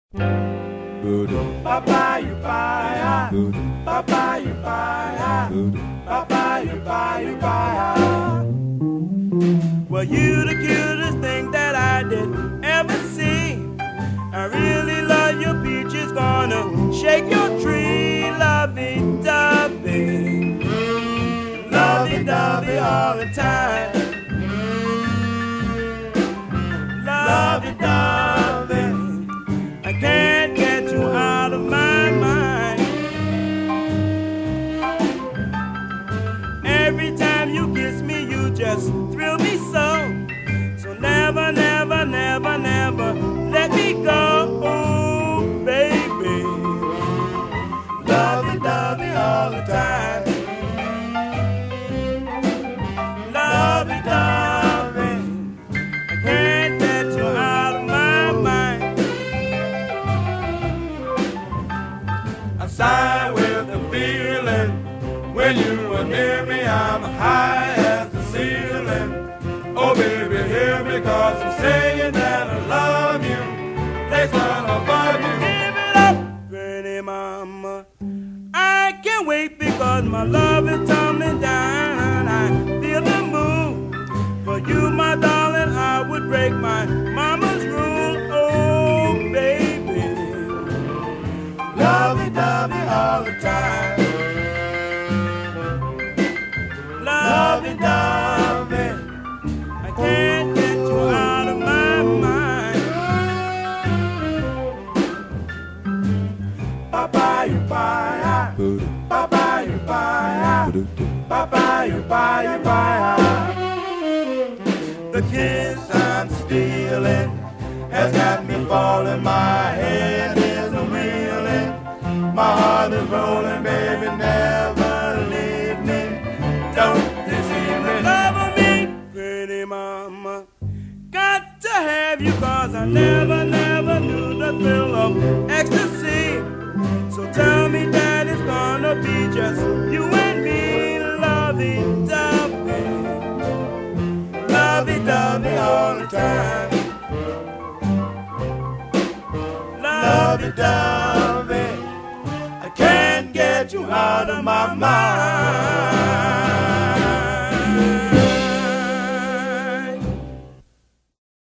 Well, you the cutest thing that I did ever see. I really love your peaches, gonna shake your tree. Lovey Dovey, lovey Dovey all the time. Lovey Dovey, I can't get you out of my mind. Every time you kiss me, you just thrill me so. So never, never, never, never let me go, oh, baby. Lovey Dovey all the time. Lovey Dovey, I can't get you out of my mind. I sigh with the feeling when you are near me. I'm high as the ceiling. Oh, baby, hear me, 'cause I'm saying that I love you. Place one above you. Give it up, pretty mama. I can't wait because my love is tumbling down. I feel the move. For you, my darling, I would break my mama's rule. Oh, baby. Lovey Dovey all the time. Lovey Dovey, I can't get you out of my mind. Ba-ba-you-ba-ya, ba-ba-you-ba-ya, ba-ba-you-ba-you-ba-ya. The kiss I'm stealing has got me falling. My head is reeling, my heart is rolling. Baby, never leave me. Don't deceive me. Love me, pretty mama. Got to have you, 'cause I never, never knew the thrill of ecstasy. So tell me that it's gonna be just you and me. Lovey Dovey, lovey Dovey all the time. Lovey Dovey, I can't get you out of my mind.